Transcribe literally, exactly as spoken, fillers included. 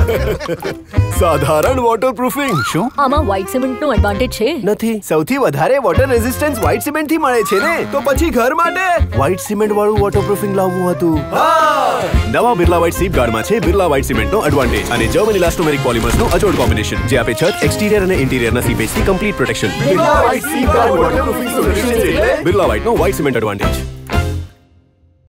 સાધારણ વોટરપ્રૂફિંગ. શું આમાં વ્હાઇટ સિમેન્ટનો એડવાન્ટેજ છે? નથી, સૌથી વધારે વોટર રેઝિસ્ટન્સ વ્હાઇટ સિમેન્ટ થી મળે છે ને. તો પછી ઘર માટે વ્હાઇટ સિમેન્ટ વાળું વોટરપ્રૂફિંગ લાવવું હતું. નવા બિરલા વ્હાઇટ સીપગાર્ડમાં છે બિરલા વ્હાઇટ સિમેન્ટનો એડવાન્ટેજ અને જર્મન ઇલાસ્ટોમેરિક પોલિમર્સનું અચોડ કોમ્બિનેશન જે આપે છત, એક્સટીરિયર અને ઇન્ટિરિયરના સીપેજથી complete protection. Birla white SeepGuard waterproofing solution એટલે બિરલા વ્હાઇટનો વ્હાઇટ સિમેન્ટ એડવાન્ટેજ.